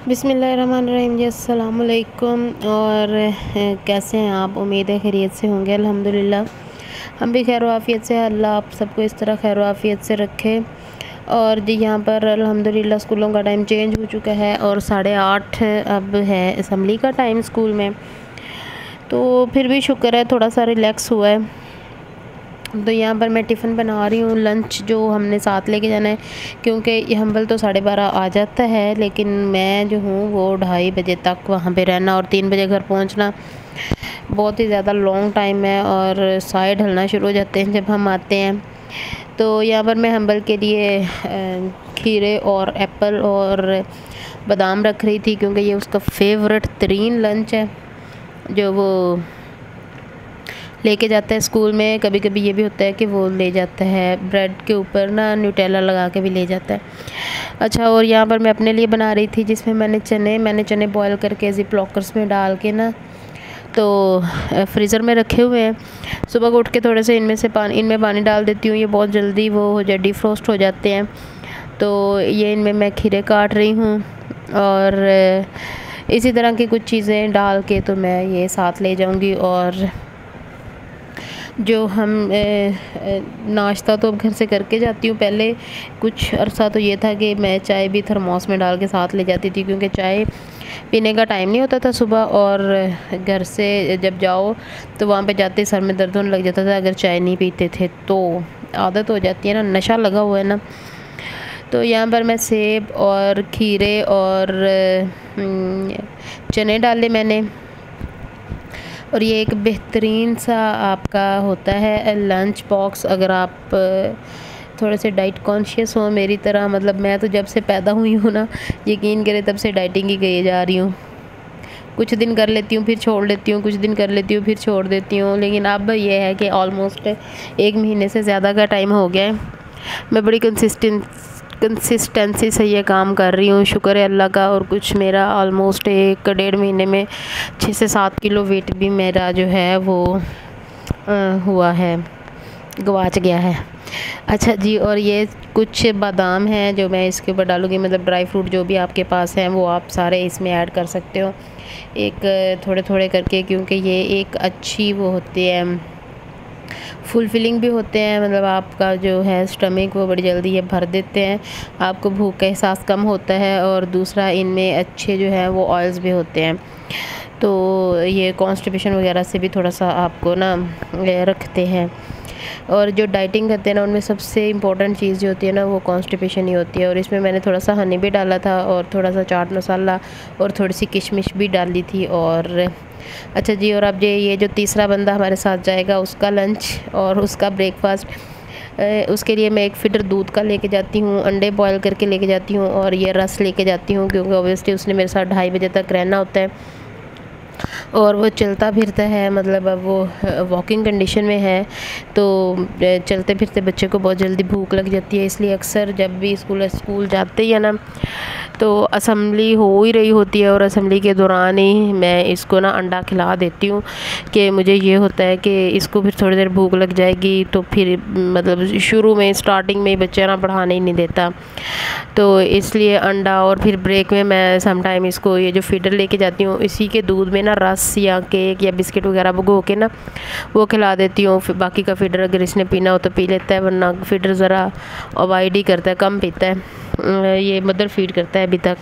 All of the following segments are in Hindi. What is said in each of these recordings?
बिस्मिल्लाहिर्रहमानिर्रहीम जी, अस्सलाम वालेकुम। और कैसे हैं आप? उम्मीद है खैरियत से होंगे। अल्हम्दुलिल्लाह हम भी खैर आफियत से। अल्लाह आप सबको इस तरह खैर आफियत से रखे। और जी यहाँ पर अल्हम्दुलिल्लाह स्कूलों का टाइम चेंज हो चुका है और 8:30 अब है असम्बली का टाइम स्कूल में। तो फिर भी शुक्र है थोड़ा सा रिलैक्स हुआ है। तो यहाँ पर मैं टिफ़िन बना रही हूँ, लंच जो हमने साथ लेके जाना है, क्योंकि ये हम्बल तो 12:30 आ जाता है, लेकिन मैं जो हूँ वो 2:30 बजे तक वहाँ पे रहना और 3 बजे घर पहुँचना बहुत ही ज़्यादा लॉन्ग टाइम है और साए ढलना शुरू हो जाते हैं जब हम आते हैं। तो यहाँ पर मैं हम्बल के लिए खीरे और एप्पल और बादाम रख रही थी, क्योंकि ये उसका फेवरेट तरीन लंच है जो वो लेके जाता है स्कूल में। कभी कभी ये भी होता है कि वो ले जाता है ब्रेड के ऊपर ना न्यूटेला लगा के भी ले जाता है। अच्छा, और यहाँ पर मैं अपने लिए बना रही थी, जिसमें मैंने चने बॉयल करके ज़िप लॉकर्स में डाल के ना तो फ्रीज़र में रखे हुए हैं। सुबह को उठ के थोड़े से इनमें पानी डाल देती हूँ, ये बहुत जल्दी वो हो जाए डिफ्रोस्ट हो जाते हैं। तो ये इनमें मैं खीरे काट रही हूँ और इसी तरह की कुछ चीज़ें डाल के तो मैं ये साथ ले जाऊँगी। और जो हम नाश्ता तो अब घर से करके जाती हूँ। पहले कुछ अरसा तो ये था कि मैं चाय भी थर्मोस में डाल के साथ ले जाती थी, क्योंकि चाय पीने का टाइम नहीं होता था सुबह। और घर से जब जाओ तो वहाँ पे जाते सर में दर्द होने लग जाता था अगर चाय नहीं पीते थे। तो आदत हो जाती है ना, नशा लगा हुआ है ना। तो यहाँ पर मैं सेब और खीरे और चने डाले मैंने। और ये एक बेहतरीन सा आपका होता है लंच बॉक्स, अगर आप थोड़े से डाइट कॉन्शियस हो मेरी तरह। मतलब मैं तो जब से पैदा हुई हूँ ना, यकीन करें तब से डाइटिंग ही किए जा रही हूँ। कुछ दिन कर लेती हूँ फिर छोड़ लेती हूँ, कुछ दिन कर लेती हूँ फिर छोड़ देती हूँ, लेकिन अब ये है कि ऑलमोस्ट 1 महीने से ज़्यादा का टाइम हो गया है। मैं बड़ी कंसिस्टेंसी से ये काम कर रही हूँ, शुक्र है अल्लाह का। और कुछ मेरा ऑलमोस्ट 1 डेढ़ महीने में 6 से 7 किलो वेट भी मेरा जो है वो हुआ है, गवाच गया है। अच्छा जी, और ये कुछ बादाम हैं जो मैं इसके ऊपर डालूँगी। मतलब ड्राई फ्रूट जो भी आपके पास हैं वो आप सारे इसमें ऐड कर सकते हो, एक थोड़े थोड़े करके, क्योंकि ये एक अच्छी वो होती है, फुलफिलिंग भी होते हैं। मतलब आपका जो है स्टमक वो बड़ी जल्दी ये भर देते हैं, आपको भूख का एहसास कम होता है। और दूसरा इनमें अच्छे जो है वो ऑयल्स भी होते हैं, तो ये कॉन्स्टिपेशन वगैरह से भी थोड़ा सा आपको ना रखते हैं। और जो डाइटिंग करते हैं ना उनमें सबसे इम्पोर्टेंट चीज़ जो होती है ना वो कॉन्स्टिपेशन ही होती है। और इसमें मैंने थोड़ा सा हनी भी डाला था और थोड़ा सा चाट मसाला और थोड़ी सी किशमिश भी डाली थी। और अच्छा जी, और अब ये जो तीसरा बंदा हमारे साथ जाएगा उसका लंच और उसका ब्रेकफास्ट, उसके लिए मैं एक फीडर दूध का लेके जाती हूँ, अंडे बॉयल करके लेके जाती हूँ और ये रस लेके जाती हूँ, क्योंकि ऑब्वियसली उसने मेरे साथ 2:30 बजे तक रहना होता है। और वो चलता फिरता है, मतलब अब वो वॉकिंग कंडीशन में है, तो चलते फिरते बच्चे को बहुत जल्दी भूख लग जाती है। इसलिए अक्सर जब भी स्कूल जाते ही है ना, तो असम्बली हो ही रही होती है और असम्बली के दौरान ही मैं इसको ना अंडा खिला देती हूँ, कि मुझे ये होता है कि इसको फिर थोड़ी देर भूख लग जाएगी। तो फिर मतलब शुरू में स्टार्टिंग में ही बच्चा ना बढ़ाने ही नहीं देता, तो इसलिए अंडा। और फिर ब्रेक में मैं समटाइम इसको ये जो फीडर लेके जाती हूँ इसी के दूध में ना रस या केक या बिस्किट वगैरह भिगो के ना वो खिला देती हूँ। फिर बाकी का फीडर अगर इसने पीना हो तो पी लेता है, वरना फीडर ज़रा अवॉइड ही करता है, कम पीता है। ये मदर फीड करता है अभी तक।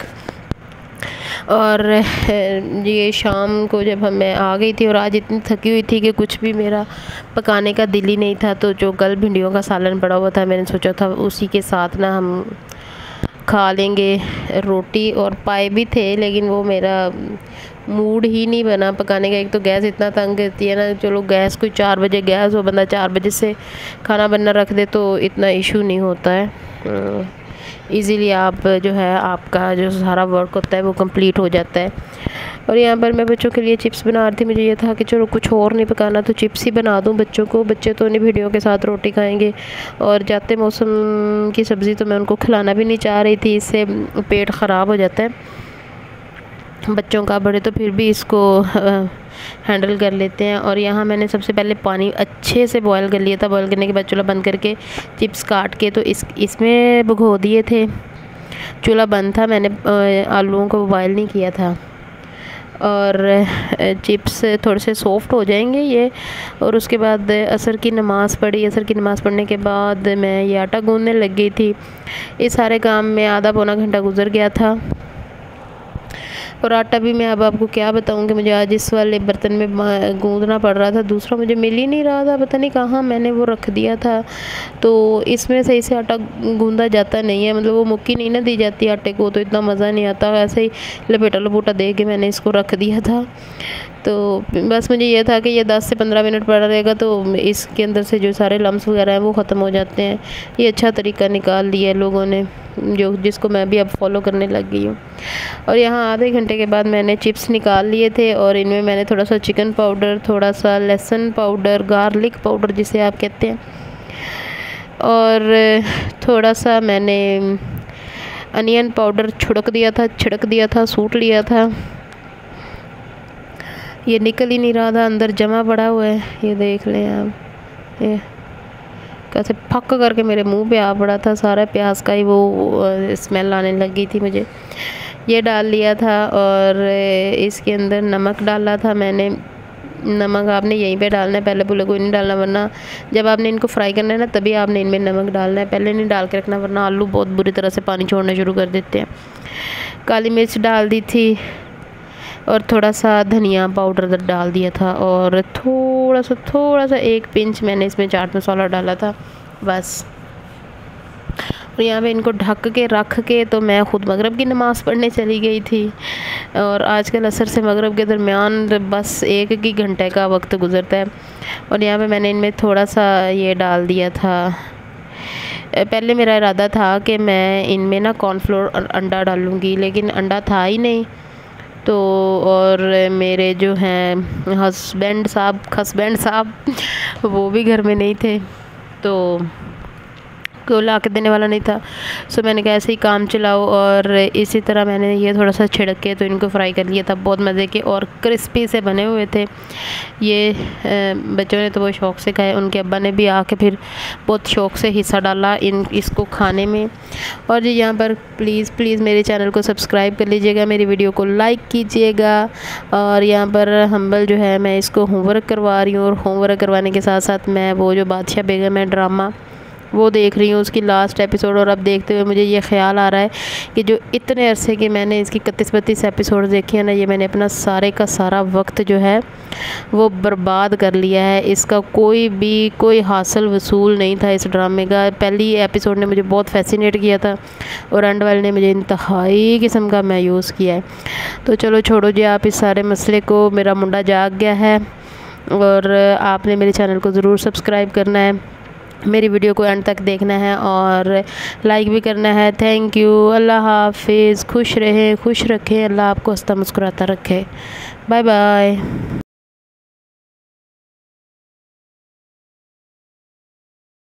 और ये शाम को जब मैं आ गई थी और आज इतनी थकी हुई थी कि कुछ भी मेरा पकाने का दिल ही नहीं था, तो जो कल भिंडियों का सालन पड़ा हुआ था मैंने सोचा था उसी के साथ ना हम खा लेंगे। रोटी और पाए भी थे, लेकिन वो मेरा मूड ही नहीं बना पकाने का। एक तो गैस इतना तंग करती है ना, चलो गैस कोई 4 बजे गैस हो, बंदा 4 बजे से खाना बनना रख दे तो इतना इशू नहीं होता है। इजीली आप जो है आपका जो सारा वर्क होता है वो कंप्लीट हो जाता है। और यहाँ पर मैं बच्चों के लिए चिप्स बना रही थी। मुझे ये था कि चलो कुछ और नहीं पकाना तो चिप्स ही बना दूँ बच्चों को, बच्चे तो उन्हीं भिंडियों के साथ रोटी खाएंगे। और जाते मौसम की सब्ज़ी तो मैं उनको खिलाना भी नहीं चाह रही थी, इससे पेट ख़राब हो जाता है बच्चों का। बड़े तो फिर भी इसको हैंडल कर लेते हैं। और यहाँ मैंने सबसे पहले पानी अच्छे से बॉयल कर लिया था। बॉयल करने के बाद चूल्हा बंद करके चिप्स काट के तो इसमें भिगो दिए थे। चूल्हा बंद था, मैंने आलूओं को बॉयल नहीं किया था। और चिप्स थोड़े से सॉफ्ट हो जाएंगे ये। और उसके बाद असर की नमाज़ पढ़ी। असर की नमाज़ पढ़ने के बाद मैं ये आटा गूँधने लग गई थी। इस सारे काम में आधा पौना घंटा गुजर गया था। और आटा भी मैं अब आपको क्या बताऊँ कि मुझे आज इस वाले बर्तन में गूँधना पड़ रहा था, दूसरा मुझे मिल ही नहीं रहा था, पता नहीं कहाँ मैंने वो रख दिया था। तो इसमें सही से आटा गूँधा जाता नहीं है, मतलब वो मुक्की नहीं ना दी जाती आटे को, तो इतना मज़ा नहीं आता। ऐसे ही लपेटा लपोटा दे के मैंने इसको रख दिया था। तो बस मुझे ये था कि ये 10 से 15 मिनट पड़ा रहेगा तो इसके अंदर से जो सारे लम्स वगैरह हैं वो ख़त्म हो जाते हैं। ये अच्छा तरीका निकाल लिया है लोगों ने, जिसको मैं भी अब फॉलो करने लग गई हूँ। और यहाँ आधे घंटे के बाद मैंने चिप्स निकाल लिए थे और इनमें मैंने थोड़ा सा चिकन पाउडर, थोड़ा सा लहसुन पाउडर, गार्लिक पाउडर जिसे आप कहते हैं, और थोड़ा सा मैंने अनियन पाउडर छिड़क दिया था, सूट लिया था। ये निकल ही नहीं रहा था, अंदर जमा पड़ा हुआ है, ये देख लें आप, ये कैसे फक करके मेरे मुंह पे आ पड़ा था। सारा प्याज का ही वो स्मेल आने लगी थी मुझे। ये डाल लिया था और इसके अंदर नमक डाला था मैंने। नमक आपने यहीं पे डालना है, पहले पुले कोई नहीं डालना, वरना जब आपने इनको फ्राई करना है ना तभी आपने इनमें नमक डालना है, पहले नहीं डाल के रखना, वरना आलू बहुत बुरी तरह से पानी छोड़ना शुरू कर देते हैं। काली मिर्च डाल दी थी और थोड़ा सा धनिया पाउडर डाल दिया था और थोड़ा सा 1 पिंच मैंने इसमें चाट मसाला डाला था बस। और यहाँ पे इनको ढक के रख के तो मैं ख़ुद मगरिब की नमाज़ पढ़ने चली गई थी। और आजकल असर से मगरिब के दरमियान बस 1 घंटे का वक्त गुज़रता है। और यहाँ पे मैंने इनमें थोड़ा सा ये डाल दिया था। पहले मेरा इरादा था कि मैं इनमें ना कॉर्नफ्लोर और अंडा डालूँगी, लेकिन अंडा था ही नहीं। तो और मेरे जो हैं हस्बैंड साहब वो भी घर में नहीं थे, तो कोई ला के देने वाला नहीं था। सो मैंने कहा ऐसे ही काम चलाओ। और इसी तरह मैंने ये थोड़ा सा छिड़क के तो इनको फ्राई कर लिया था। बहुत मज़े के और क्रिस्पी से बने हुए थे ये। बच्चों ने तो वो शौक़ से खाए, उनके अब्बा ने भी आके फिर बहुत शौक़ से हिस्सा डाला इसको खाने में। और यहाँ पर प्लीज़ मेरे चैनल को सब्सक्राइब कर लीजिएगा, मेरी वीडियो को लाइक कीजिएगा। और यहाँ पर हम्बल जो है मैं इसको होमवर्क करवा रही हूँ, और होमवर्क करवाने के साथ साथ मैं वो जो बादशाह बेगम है ड्रामा वो देख रही हूँ, उसकी लास्ट एपिसोड। और अब देखते हुए मुझे ये ख्याल आ रहा है कि जो इतने अरसे के मैंने इसकी 31-32 एपिसोड देखे हैं ना, ये मैंने अपना सारे का सारा वक्त जो है वो बर्बाद कर लिया है। इसका कोई हासिल वसूल नहीं था इस ड्रामे का। पहली एपिसोड ने मुझे बहुत फैसिनेट किया था और एंड वाले ने मुझे इंतहाई किस्म का मायूस किया है। तो चलो छोड़ो जी आप इस सारे मसले को, मेरा मुंडा जाग गया है। और आपने मेरे चैनल को ज़रूर सब्सक्राइब करना है, मेरी वीडियो को एंड तक देखना है और लाइक भी करना है। Thank you. अल्लाह हाफिज़। खुश रहें, खुश रखें, अल्लाह आपको हंसता मुस्कुराता रखे। Bye bye.